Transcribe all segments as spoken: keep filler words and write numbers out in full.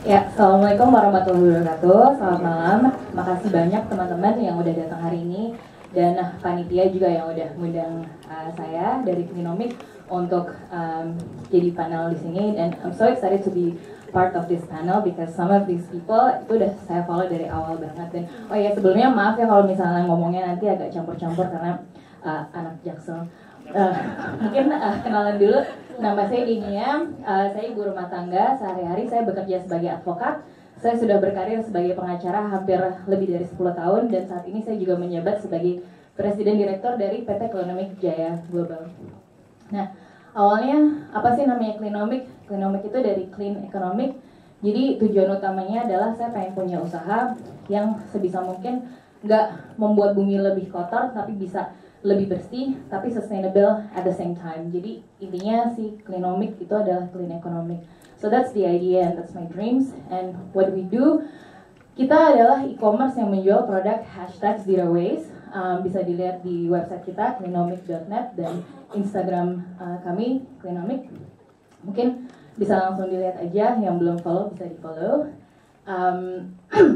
Ya, Assalamualaikum warahmatullahi wabarakatuh. Selamat malam. Makasih banyak teman-teman yang udah datang hari ini dan panitia juga yang udah ngundang uh, saya dari Klinomik untuk um, jadi panel di sini. Dan I'm so excited to be part of this panel because some of these people itu udah saya follow dari awal banget. Dan oh ya sebelumnya maaf ya kalau misalnya ngomongnya nanti agak campur-campur karena uh, anak Jaksel. Uh, mungkin uh, kenalan dulu, nama saya Dinia, uh, saya ibu rumah tangga, sehari-hari saya bekerja sebagai advokat. Saya sudah berkarir sebagai pengacara hampir lebih dari sepuluh tahun dan saat ini saya juga menjabat sebagai Presiden Direktur dari P T Klinomik Jaya Global. Nah, awalnya apa sih namanya Klinomik? Klinomik itu dari Clean Economic, jadi tujuan utamanya adalah saya pengen punya usaha yang sebisa mungkin nggak membuat bumi lebih kotor tapi bisa lebih bersih tapi sustainable at the same time. Jadi intinya si Klinomik itu adalah clean economic. So that's the idea and that's my dreams. And what we do, kita adalah e-commerce yang menjual produk hashtag zero waste. Um, bisa dilihat di website kita klinomik dot net dan Instagram uh, kami Klinomik. Mungkin bisa langsung dilihat aja, yang belum follow bisa di follow. Um,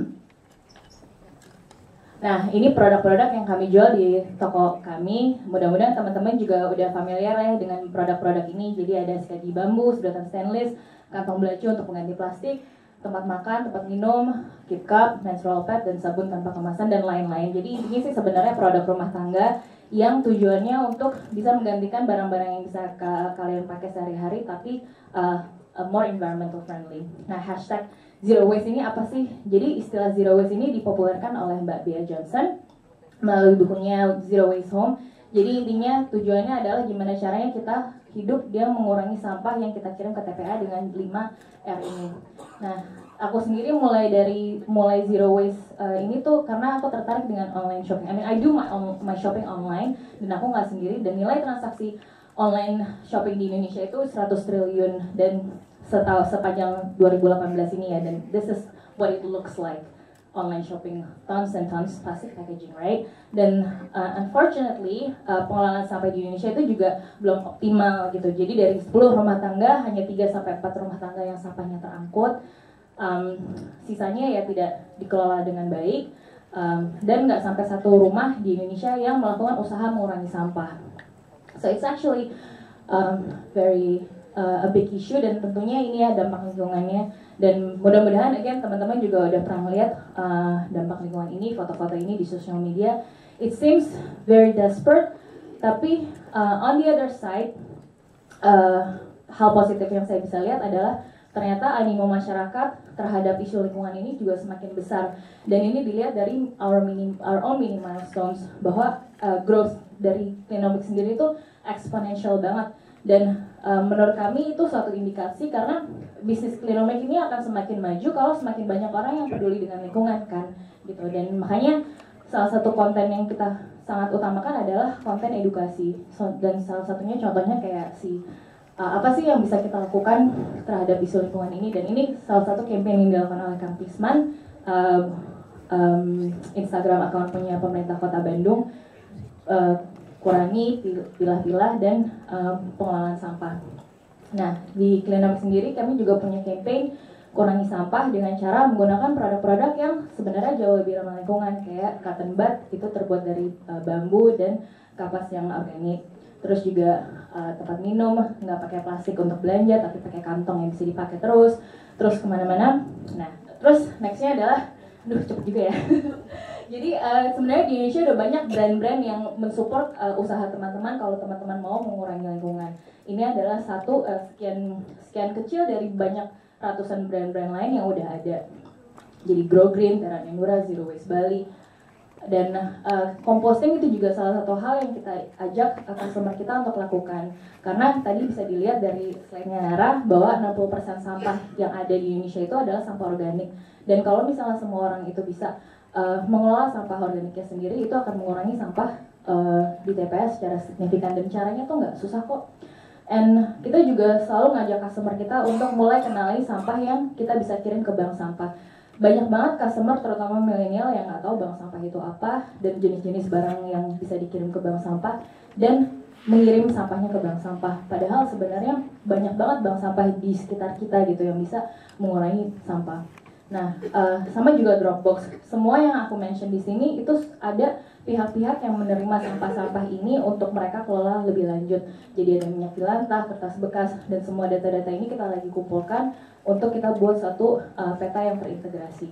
Nah, ini produk-produk yang kami jual di toko kami. Mudah-mudahan teman-teman juga udah familiar ya dengan produk-produk ini. Jadi ada sikat gigi bambu, sedotan stainless, kantong belacu untuk pengganti plastik, tempat makan, tempat minum, keep cup, menstrual pad, dan sabun tanpa kemasan, dan lain-lain. Jadi ini sih sebenarnya produk rumah tangga yang tujuannya untuk bisa menggantikan barang-barang yang bisa ka kalian pakai sehari-hari, tapi uh, more environmental friendly. Nah, hashtag Zero Waste ini apa sih? Jadi istilah Zero Waste ini dipopulerkan oleh Mbak Bea Johnson melalui bukunya Zero Waste Home. Jadi intinya tujuannya adalah gimana caranya kita hidup dia mengurangi sampah yang kita kirim ke T P A dengan lima R ini. Nah, aku sendiri mulai dari mulai Zero Waste uh, ini tuh karena aku tertarik dengan online shopping. I mean, I do my on, my shopping online dan aku nggak sendiri, dan nilai transaksi online shopping di Indonesia itu seratus triliun dan setahu sepanjang dua ribu delapan belas ini ya, dan this is what it looks like online shopping, tons and tons plastic packaging, right? Dan uh, unfortunately uh, pengelolaan sampah di Indonesia itu juga belum optimal gitu. Jadi dari sepuluh rumah tangga hanya tiga sampai empat rumah tangga yang sampahnya terangkut, um, sisanya ya tidak dikelola dengan baik, um, dan nggak sampai satu rumah di Indonesia yang melakukan usaha mengurangi sampah. So it's actually um, very Uh, a big issue, dan tentunya ini ya dampak lingkungannya, dan mudah-mudahan again teman-teman juga udah pernah melihat uh, dampak lingkungan ini, foto-foto ini di sosial media. It seems very desperate, tapi uh, on the other side uh, hal positif yang saya bisa lihat adalah ternyata animo masyarakat terhadap isu lingkungan ini juga semakin besar, dan ini dilihat dari our mini, our own mini milestones bahwa uh, growth dari Klinomik sendiri itu exponential banget. Dan uh, menurut kami itu suatu indikasi karena bisnis Klinomik ini akan semakin maju kalau semakin banyak orang yang peduli dengan lingkungan kan gitu. Dan makanya salah satu konten yang kita sangat utamakan adalah konten edukasi. So, dan salah satunya contohnya kayak si uh, apa sih yang bisa kita lakukan terhadap isu lingkungan ini, dan ini salah satu campaign yang dilakukan oleh Kang Pisman, uh, um, Instagram account punya pemerintah Kota Bandung, uh, kurangi, pilah-pilah, dan um, pengelolaan sampah. Nah, di Klinomik sendiri kami juga punya campaign kurangi sampah dengan cara menggunakan produk-produk yang sebenarnya jauh lebih ramah lingkungan, kayak cotton bud itu terbuat dari uh, bambu dan kapas yang organik. Terus juga uh, tempat minum nggak pakai plastik untuk belanja tapi pakai kantong yang bisa dipakai terus terus kemana-mana. Nah, terus nextnya adalah, aduh cepet juga ya. Jadi uh, sebenarnya di Indonesia udah banyak brand-brand yang mensupport uh, usaha teman-teman kalau teman-teman mau mengurangi lingkungan. Ini adalah satu uh, sekian sekian kecil dari banyak ratusan brand-brand lain yang udah ada. Jadi Grow Green, Terra Nemura, Zero Waste Bali, dan uh, composting itu juga salah satu hal yang kita ajak uh, customer kita untuk lakukan. Karena tadi bisa dilihat dari slide-nya Nara bahwa enam puluh persen sampah yang ada di Indonesia itu adalah sampah organik. Dan kalau misalnya semua orang itu bisa Uh, mengelola sampah organiknya sendiri, itu akan mengurangi sampah uh, di T P S secara signifikan, dan caranya tuh nggak susah kok. And kita juga selalu ngajak customer kita untuk mulai kenali sampah yang kita bisa kirim ke bank sampah. Banyak banget customer, terutama milenial, yang nggak tahu bank sampah itu apa dan jenis-jenis barang yang bisa dikirim ke bank sampah. Dan mengirim sampahnya ke bank sampah. Padahal sebenarnya banyak banget bank sampah di sekitar kita gitu yang bisa mengurangi sampah. Nah, uh, sama juga Dropbox. Semua yang aku mention di sini itu ada pihak-pihak yang menerima sampah-sampah ini untuk mereka kelola lebih lanjut. Jadi ada minyak jelantah, kertas bekas, dan semua data-data ini kita lagi kumpulkan untuk kita buat satu uh, peta yang terintegrasi.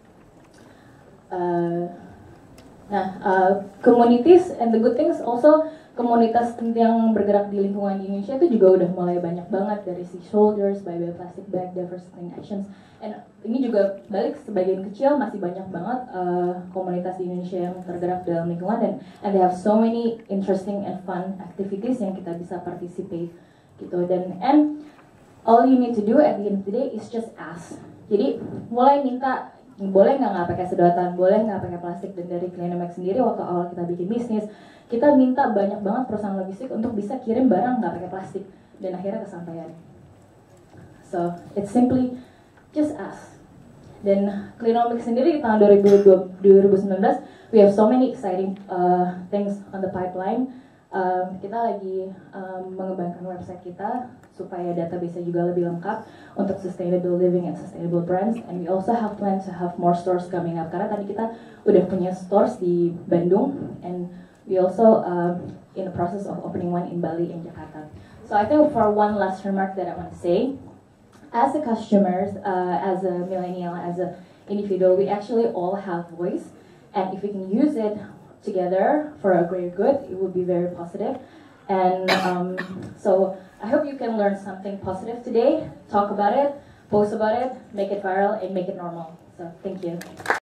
Uh, nah, uh, communities and the good things also, komunitas yang bergerak di lingkungan di Indonesia itu juga udah mulai banyak banget, dari Sea Shoulders, Bye Bye Plastic Bag, Diversity Actions, and ini juga balik sebagian kecil masih banyak banget uh, komunitas di Indonesia yang tergerak dalam lingkungan, dan and they have so many interesting and fun activities yang kita bisa participate gitu. Dan and all you need to do at the end of the day is just ask. Jadi mulai minta, boleh nggak nggak pakai sedotan, boleh nggak pakai plastik. Dan dari Clinomax sendiri waktu awal kita bikin bisnis, kita minta banyak banget perusahaan logistik untuk bisa kirim barang nggak pakai plastik, dan akhirnya kesampaian. So it's simply just ask. Dan Clinomax sendiri di tahun dua ribu sembilan belas, we have so many exciting uh, things on the pipeline. Um, kita lagi um, mengembangkan website kita supaya database-nya juga lebih lengkap untuk sustainable living and sustainable brands, and we also have plans to have more stores coming up, karena tadi kita udah punya stores di Bandung, and we also uh, in the process of opening one in Bali and Jakarta. So I think for one last remark that I want to say, as a customers, uh, as a millennial, as a individual, we actually all have voice, and if we can use it together for a greater good, it would be very positive. And um, so I hope you can learn something positive today, talk about it, post about it, make it viral, and make it normal. So thank you.